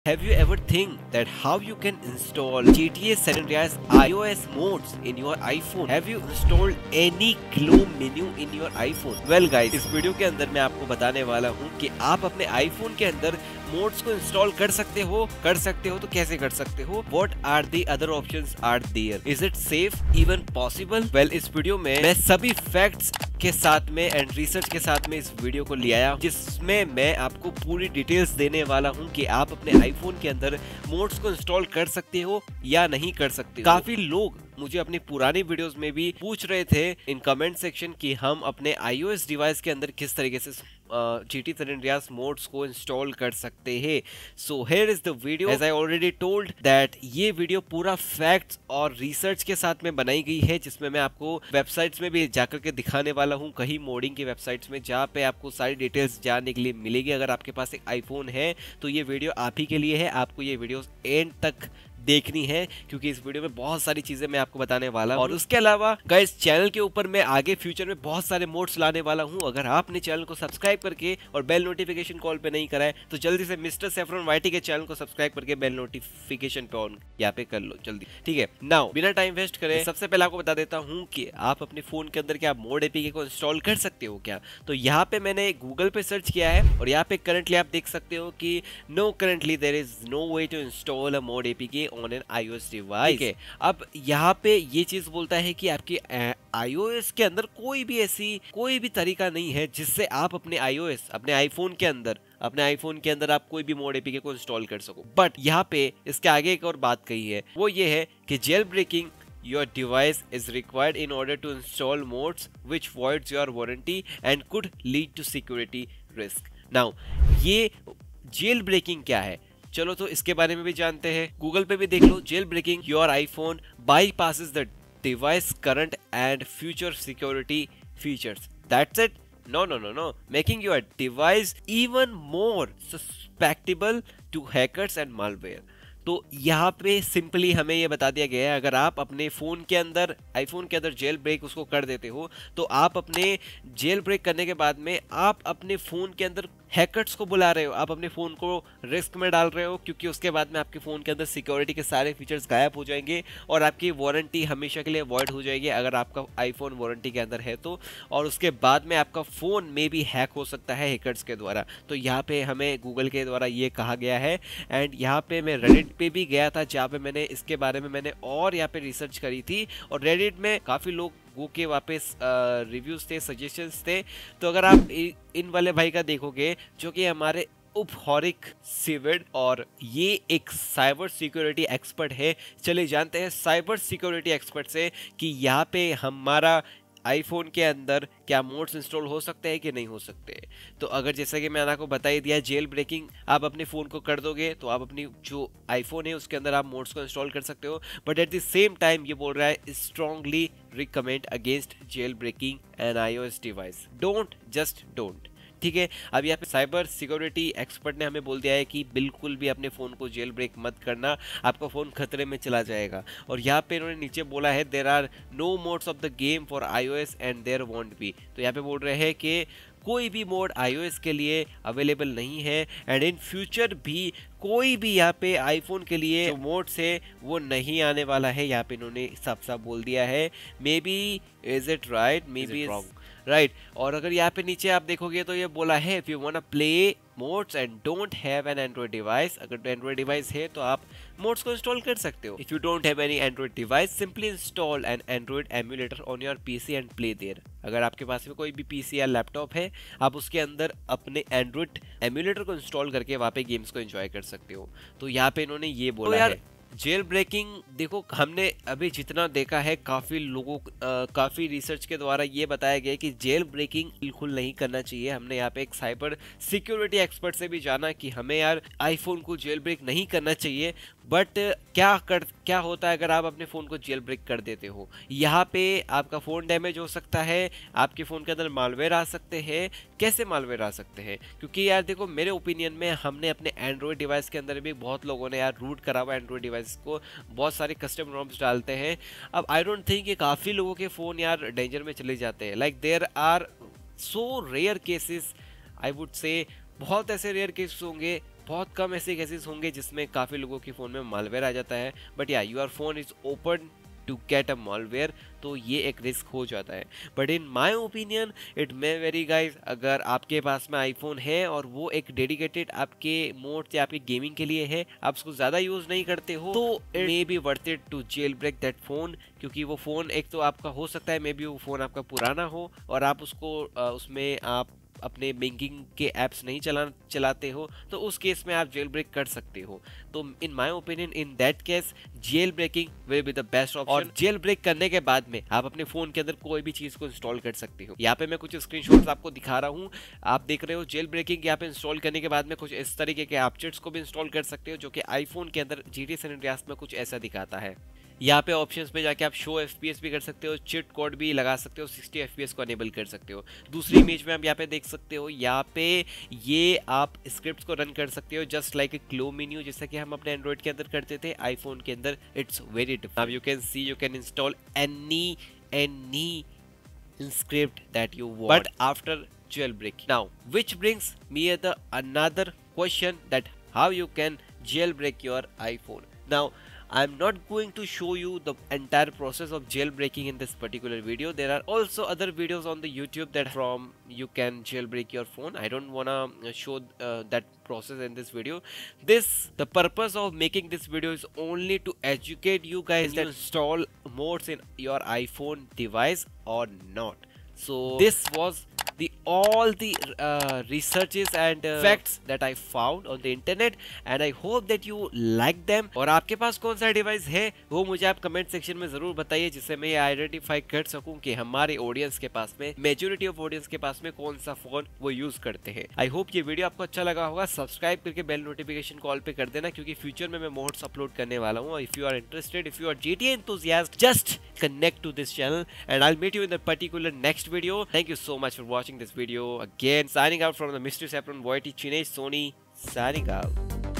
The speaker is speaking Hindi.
Have you ever think that how you can install GTA San Andreas iOS modes in your iPhone? Have you installed any Glow menu in your iPhone? Well guys, इस वीडियो के अंदर मैं आपको बताने वाला हूँ कि आप अपने iPhone के अंदर मोड्स को इंस्टॉल कर सकते हो तो कैसे कर सकते हो? What are the other options are there? Is it safe even possible? Well, इस वीडियो में मैं सभी फैक्ट्स के साथ में एंड रिसर्च के साथ में इस वीडियो को ले आया, जिसमें मैं आपको पूरी डिटेल्स देने वाला हूं कि आप अपने आईफोन के अंदर मोड्स को इंस्टॉल कर सकते हो या नहीं कर सकते हो। काफी लोग मुझे अपनी पुरानी वीडियोस में भी पूछ रहे थे इन कमेंट सेक्शन कि हम अपने iOS डिवाइस के अंदर किस तरीके से GTA San Andreas मोड्स को इंस्टॉल कर सकते हैं। So here is the video. As I already told that ये वीडियो पूरा फैक्ट्स और रिसर्च के साथ में बनाई गई है, जिसमें मैं आपको वेबसाइट्स में भी जाकर के दिखाने वाला हूँ, कहीं मोडिंग की वेबसाइट्स में, जहाँ पे आपको सारी डिटेल्स जानने के लिए मिलेगी। अगर आपके पास एक आईफोन है तो ये वीडियो आप ही के लिए है, आपको ये वीडियो एंड तक देखनी है, क्योंकि इस वीडियो में बहुत सारी चीजें मैं आपको बताने वाला हूं। और उसके अलावा गाइस, चैनल के ऊपर मैं आगे फ्यूचर में बहुत सारे मोड्स लाने वाला हूं। अगर आपने चैनल को सब्सक्राइब करके और बेल नोटिफिकेशन कॉल पे नहीं करा है तो जल्दी से मिस्टर सेफ्रॉन वाईटी के चैनल को सब्सक्राइब करके बेल नोटिफिकेशन पे ऑन यहाँ पे कर लो जल्दी, ठीक है। नाउ बिना टाइम वेस्ट करे सबसे पहले आपको बता देता हूँ कि आप अपने फोन के अंदर क्या मोड एपीके को इंस्टॉल कर सकते हो क्या। तो यहाँ पे मैंने गूगल पे सर्च किया है और यहाँ पे करंटली आप देख सकते हो कि no, currently there is no way to install a mod APK on an iOS device. ठीक है, अब यहाँ पे ये चीज बोलता है कि आपके iOS के अंदर कोई भी तरीका नहीं है जिससे आप अपने iOS, अपने आईफोन के अंदर आप कोई भी मोड एपीके को इंस्टॉल कर सको। बट यहाँ पे इसके आगे एक और बात कही है, वो ये है कि jailbreaking your device is required in order to install modes which voids your warranty and could lead to security risk. Now ये जेल ब्रेकिंग क्या है, चलो तो इसके बारे में भी जानते हैं। गूगल पे भी देख लो, jailbreaking your iPhone bypasses the device current and future security features. That's it. No, making your device even more susceptible to hackers and malware. तो यहाँ पे सिंपली हमें ये बता दिया गया है, अगर आप अपने फोन के अंदर, आईफोन के अंदर जेल ब्रेक उसको कर देते हो तो आप अपने जेल ब्रेक करने के बाद में आप अपने फोन के अंदर हैकर्स को बुला रहे हो, आप अपने फोन को रिस्क में डाल रहे हो, क्योंकि उसके बाद में आपके फोन के अंदर सिक्योरिटी के सारे फीचर्स गायब हो जाएंगे और आपकी वारंटी हमेशा के लिए वॉइड हो जाएगी अगर आपका आईफोन वारंटी के अंदर है तो। और उसके बाद में आपका फोन में भी हैक हो सकता है हैकर्स के द्वारा। तो यहाँ पे हमें गूगल के द्वारा ये कहा गया है। एंड यहाँ पे मैं रेडिट पे भी गया था, जहाँ पे मैंने इसके बारे में और यहाँ पे रिसर्च करी थी, और रेडिट में काफी लोग वो के वापस रिव्यूज थे, सजेशंस थे। तो अगर आप इन वाले भाई का देखोगे, जो कि हमारे उपहॉरिक सिविड, और ये एक साइबर सिक्योरिटी एक्सपर्ट है। चले जानते हैं साइबर सिक्योरिटी एक्सपर्ट से कि यहाँ पे हमारा आईफोन के अंदर क्या मोड्स इंस्टॉल हो सकते हैं कि नहीं हो सकते। तो अगर जैसा कि मैंने आपको बता ही दिया, जेल ब्रेकिंग आप अपने फ़ोन को कर दोगे तो आप अपनी जो आईफोन है उसके अंदर आप मोड्स को इंस्टॉल कर सकते हो। But at the same time ये बोल रहा है strongly recommend against jailbreaking an iOS device. Don't. ठीक है, अब यहाँ पे साइबर सिक्योरिटी एक्सपर्ट ने हमें बोल दिया है कि बिल्कुल भी अपने फ़ोन को जेल ब्रेक मत करना, आपका फ़ोन खतरे में चला जाएगा। और यहाँ पे इन्होंने नीचे बोला है there are no mods of the game for iOS and there won't be. तो यहाँ पे बोल रहे हैं कि कोई भी मोड iOS के लिए अवेलेबल नहीं है, एंड इन फ्यूचर भी कोई भी यहाँ पे आईफोन के लिए जो मोड्स है वो नहीं आने वाला है। यहाँ पे इन्होंने साफ साफ बोल दिया है। Maybe is it right, maybe right. और अगर यहाँ पे नीचे आप देखोगे तो ये बोला है if you want to play mods and don't have an Android device, अगर एंड्रॉइड डिवाइस है तो आप मोड्स को इंस्टॉल कर सकते हो। If you don't have any Android device, simply install an Android emulator on your PC and play there. अगर आपके पास में कोई भी पीसी या लैपटॉप है, आप उसके अंदर अपने एंड्रॉइड एमुलेटर को इंस्टॉल करके वहाँ पे गेम्स को एंजॉय कर सकते हो। तो यहाँ पे इन्होंने ये बोला है। जेल ब्रेकिंग देखो, हमने अभी जितना देखा है काफ़ी रिसर्च के द्वारा ये बताया गया कि जेल ब्रेकिंग बिल्कुल नहीं करना चाहिए। हमने यहाँ पे एक साइबर सिक्योरिटी एक्सपर्ट से भी जाना कि हमें यार आईफोन को जेल ब्रेक नहीं करना चाहिए। बट क्या होता है अगर आप अपने फ़ोन को जेल ब्रेक कर देते हो, यहाँ पे आपका फ़ोन डैमेज हो सकता है, आपके फ़ोन के अंदर मालवेयर आ सकते हैं। कैसे मालवेयर आ सकते हैं? क्योंकि यार देखो, मेरे ओपिनियन में हमने अपने एंड्रॉयड डिवाइस के अंदर भी बहुत लोगों ने यार रूट करा हुआ एंड्रॉयड डिवाइस को, बहुत सारे कस्टम रोम्स डालते हैं। अब आई डोंट थिंक कि काफ़ी लोगों के फ़ोन यार डेंजर में चले जाते हैं। Like there are so rare cases, I would say बहुत ऐसे रेयर केसेस होंगे बहुत कम ऐसे केसेस होंगे जिसमें काफ़ी लोगों के फ़ोन में मालवेयर आ जाता है, बट या your phone is open to get a malware, तो ये एक रिस्क हो जाता है। But in my opinion it may vary guys, अगर आपके पास में आईफोन है और वो एक डेडिकेटेड आपके मोड या आपके गेमिंग के लिए है, आप उसको ज़्यादा यूज़ नहीं करते हो, तो it may be worth it to jailbreak that phone. क्योंकि वो फ़ोन एक तो आपका हो सकता है, मे बी वो फ़ोन आपका पुराना हो और आप उसको उसमें आप अपने बैंकिंग के ऐप्स नहीं चलाते हो, तो उस केस में आप जेल ब्रेक कर सकते हो। तो in my opinion in that case jailbreaking will be the best option. और जेल ब्रेक करने के बाद में आप अपने फोन के अंदर कोई भी चीज को इंस्टॉल कर सकते हो। यहाँ पे मैं कुछ स्क्रीनशॉट्स आपको दिखा रहा हूँ, आप देख रहे हो जेल ब्रेकिंग यहाँ पे इंस्टॉल करने के बाद में कुछ इस तरीके के एपचेट्स को भी इंस्टॉल कर सकते हो, जो कि आईफोन के अंदर GTA San Andreas में कुछ ऐसा दिखाता है। यहाँ पे ऑप्शंस पे जाके आप शो FPS भी कर सकते हो, चिट कोड भी लगा सकते हो, 60 FPS को अनेबल कर सकते हो। दूसरी इमेज में आप यहाँ पे देख सकते हो, यहाँ पे ये आप स्क्रिप्ट्स को रन कर सकते हो just like a CLEO menu, जैसा कि हम अपने एंड्रॉइड के अंदर करते थे। आईफोन के अंदर it's very different. You can see, you can install any script that you want, but after jailbreaking. Now which brings me the another question, that how you can jailbreak your iPhone. Now I'm not going to show you the entire process of jailbreaking in this particular video. There are also other videos on the YouTube that from you can jailbreak your phone. I don't wanna show that process in this video. The purpose of making this video is only to educate you guys that install modes in your iPhone device or not. So this was all the researches and facts that I found on the internet, and I hope that you like them. और आपके पास कौन सा डिवाइस है वो मुझे आप कमेंट सेक्शन में जरूर बताइए, जिससे मैं ये आइडेंटिफाई कर सकूं कि हमारे ऑडियंस के पास में, मेजोरिटी ऑफ ऑडियंस के पास में कौन सा फोन वो यूज करते हैं। आई होप ये वीडियो आपको अच्छा लगा होगा। सब्सक्राइब करके बेल नोटिफिकेशन कॉल पे कर देना, क्योंकि फ्यूचर में मैं मोड्स अपलोड करने वाला हूँ। If you are interested, if you are GTA enthusiast, just connect to this channel and I'll meet you in the particular next video. Thank you so much for watching this video. Again, signing out from the Mystery Saffron, YT Chinesh Sony, signing out.